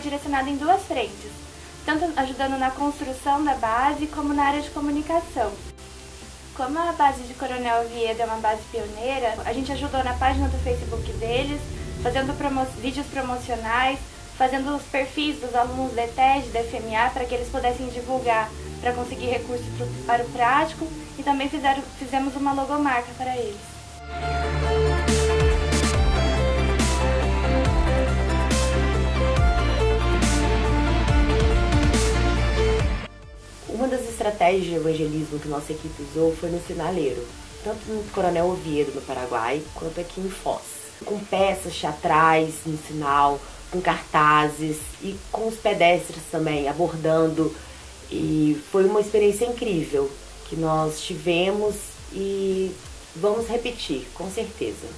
direcionado em duas frentes, tanto ajudando na construção da base como na área de comunicação. Como a base de Coronel Oviedo é uma base pioneira, a gente ajudou na página do Facebook deles, fazendo vídeos promocionais, fazendo os perfis dos alunos da ETED, da FMA, para que eles pudessem divulgar para conseguir recursos para o prático, e também fizemos uma logomarca para eles. Uma das estratégias de evangelismo que nossa equipe usou foi no sinaleiro, tanto no Coronel Oviedo, no Paraguai, quanto aqui em Foz. Com peças teatrais no sinal, com cartazes e com os pedestres também, abordando. E foi uma experiência incrível que nós tivemos e vamos repetir, com certeza.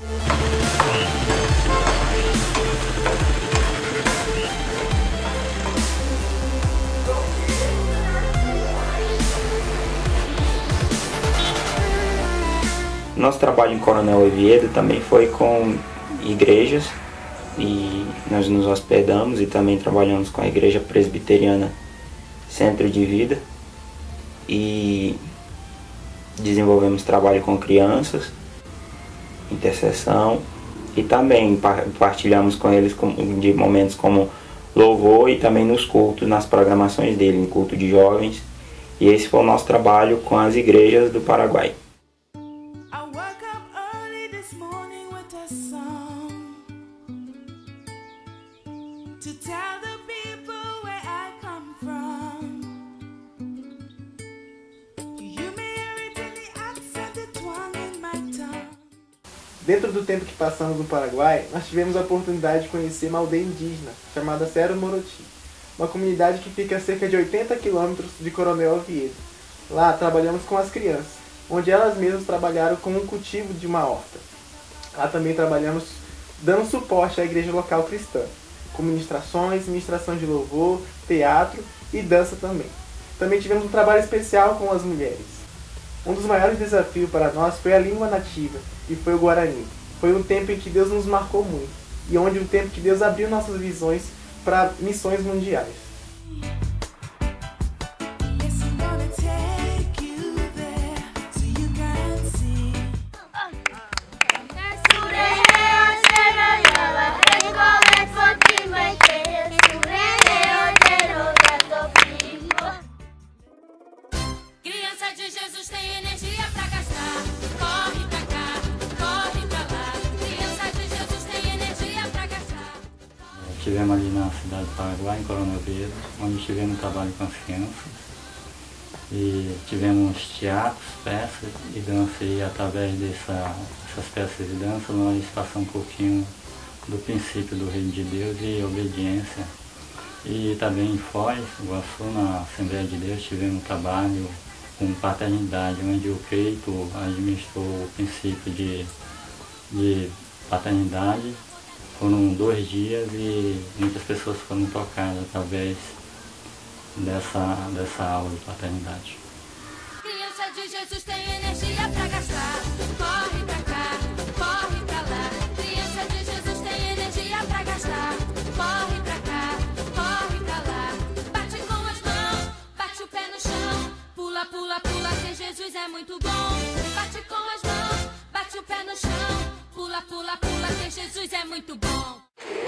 Nosso trabalho em Coronel Oviedo também foi com igrejas e nós nos hospedamos e também trabalhamos com a Igreja Presbiteriana Centro de Vida e desenvolvemos trabalho com crianças, intercessão e também partilhamos com eles de momentos como louvor e também nos cultos, nas programações dele, em culto de jovens. E esse foi o nosso trabalho com as igrejas do Paraguai. Dentro do tempo que passamos no Paraguai, nós tivemos a oportunidade de conhecer uma aldeia indígena chamada Cerro Moroti, uma comunidade que fica a cerca de 80 quilômetros de Coronel Oviedo. Lá trabalhamos com as crianças, onde elas mesmas trabalharam com o cultivo de uma horta. Lá também trabalhamos dando suporte à igreja local cristã, com ministrações, ministração de louvor, teatro e dança também. Também tivemos um trabalho especial com as mulheres. Um dos maiores desafios para nós foi a língua nativa, e foi o Guarani. Foi um tempo em que Deus nos marcou muito, e onde um tempo que Deus abriu nossas visões para missões mundiais. Criança de Jesus tem energia pra gastar. Corre pra cá, corre pra lá. Criança de Jesus tem energia pra gastar. Estivemos ali na cidade do Paraguai, em Coronel Oviedo, onde tivemos trabalho com as crianças. E tivemos teatros, peças e dança. E através dessas peças de dança nós passamos um pouquinho do princípio do Reino de Deus e obediência. E também em Foz, Iguaçu, na Assembleia de Deus, tivemos um trabalho com paternidade, onde o Creito administrou o princípio de paternidade. Foram 2 dias e muitas pessoas foram tocadas através dessa aula de paternidade. Criança de Jesus tem energia pra gastar. Corre pra cá, corre pra lá. Criança de Jesus tem energia pra gastar. Corre pra cá, corre pra lá. Bate com as mãos, bate o pé no chão. Pula, pula, pula, que Jesus é muito bom. Bate com as mãos, bate o pé no chão. Pula, pula, pula, que Jesus é muito bom.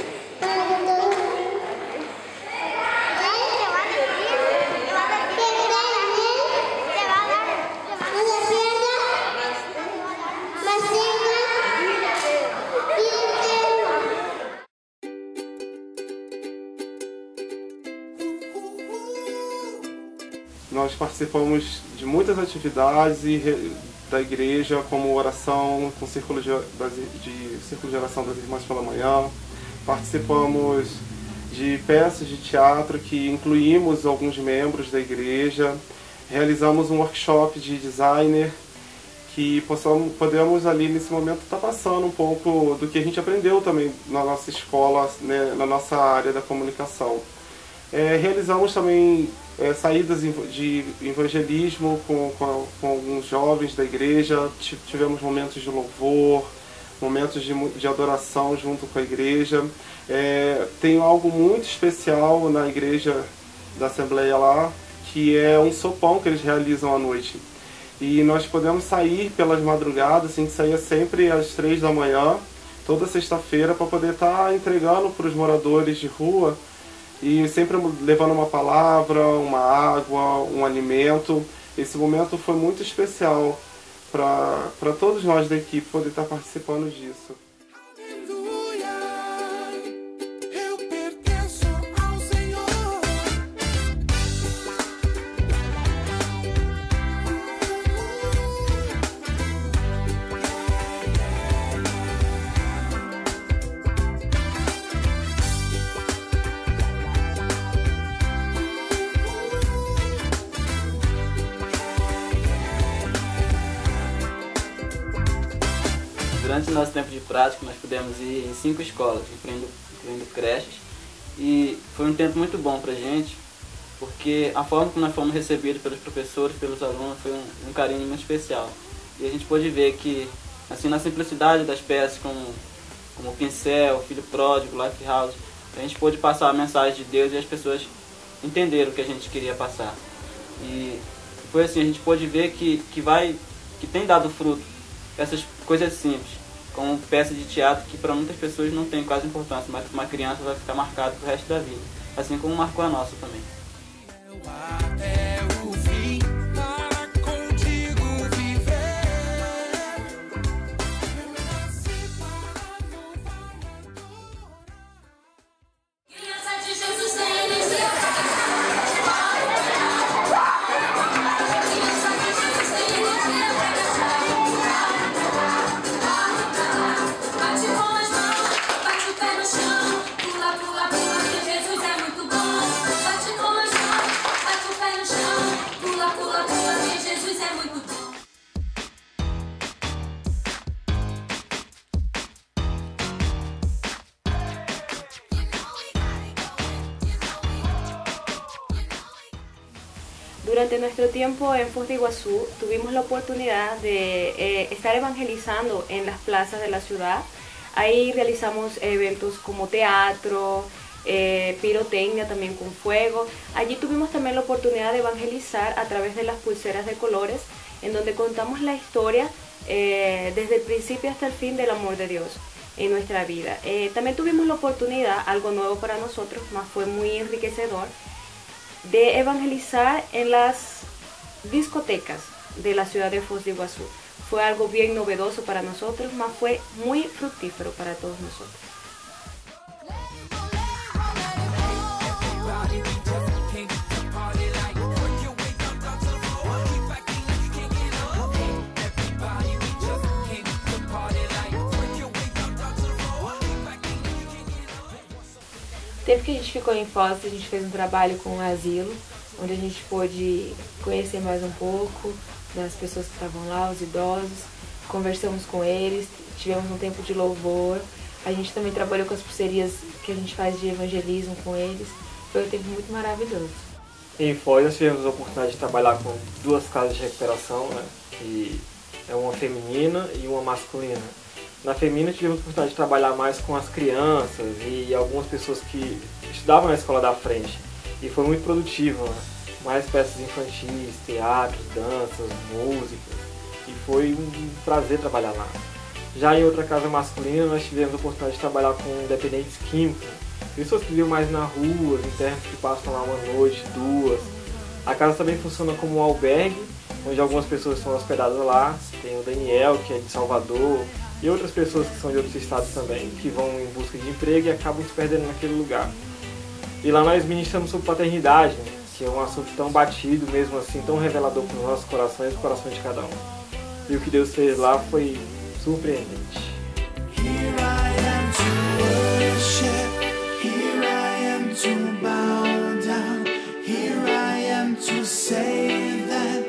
Nós participamos de muitas atividades da igreja, como oração, com círculo de oração das Irmãs pela Manhã. Participamos de peças de teatro que incluímos alguns membros da igreja. Realizamos um workshop de designer que podemos ali nesse momento estar passando um pouco do que a gente aprendeu também na nossa escola, né, na nossa área da comunicação. Realizamos também saídas de evangelismo com alguns jovens da igreja, tivemos momentos de louvor, momentos de adoração junto com a igreja. Tem algo muito especial na igreja da Assembleia lá, que é um sopão que eles realizam à noite. E nós podemos sair pelas madrugadas, a gente saía sempre às 3 da manhã, toda sexta-feira, para poder estar entregando para os moradores de rua, e sempre levando uma palavra, uma água, um alimento. Esse momento foi muito especial para todos nós da equipe poder estar participando disso. Durante o nosso tempo de prática, nós pudemos ir em 5 escolas, incluindo creches, e foi um tempo muito bom para a gente, porque a forma como nós fomos recebidos pelos professores, pelos alunos, foi um carinho muito especial. E a gente pôde ver que, assim, na simplicidade das peças, como o Pincel, Filho Pródigo, Lifehouse, a gente pôde passar a mensagem de Deus e as pessoas entenderam o que a gente queria passar. E foi assim, a gente pôde ver que tem dado fruto essas coisas simples, como peça de teatro que para muitas pessoas não tem quase importância, mas para uma criança vai ficar marcado pro resto da vida, assim como marcou a nossa também. Durante nuestro tiempo en Foz de Iguazú tuvimos la oportunidad de estar evangelizando en las plazas de la ciudad. Ahí realizamos eventos como teatro, pirotecnia también con fuego. Allí tuvimos también la oportunidad de evangelizar a través de las pulseras de colores, en donde contamos la historia desde el principio hasta el fin del amor de Dios en nuestra vida. También tuvimos la oportunidad, algo nuevo para nosotros, más fue muy enriquecedor, de evangelizar en las discotecas de la ciudad de Foz de Iguazú. Fue algo bien novedoso para nosotros, más fue muy fructífero para todos nosotros. O tempo que a gente ficou em Foz, a gente fez um trabalho com o asilo, onde a gente pôde conhecer mais um pouco das pessoas que estavam lá, os idosos, conversamos com eles, tivemos um tempo de louvor, a gente também trabalhou com as pulseirinhas que a gente faz de evangelismo com eles, foi um tempo muito maravilhoso. Em Foz nós tivemos a oportunidade de trabalhar com 2 casas de recuperação, né, que é uma feminina e uma masculina. Na feminina tivemos a oportunidade de trabalhar mais com as crianças e algumas pessoas que estudavam na escola da frente. E foi muito produtivo, né? Mais peças infantis, teatros, danças, músicas. E foi um prazer trabalhar lá. Já em outra casa masculina nós tivemos a oportunidade de trabalhar com dependentes químicos. Pessoas que vivem mais na rua, internos que passam lá uma noite, 2. A casa também funciona como um albergue, onde algumas pessoas são hospedadas lá. Tem o Daniel, que é de Salvador, e outras pessoas que são de outros estados também, que vão em busca de emprego e acabam se perdendo naquele lugar. E lá nós ministramos sobre paternidade, né, que é um assunto tão batido, mesmo assim, tão revelador para os nossos corações e o coração de cada um. E o que Deus fez lá foi surpreendente. Here I am to worship, here I am to bow down, here I am to say that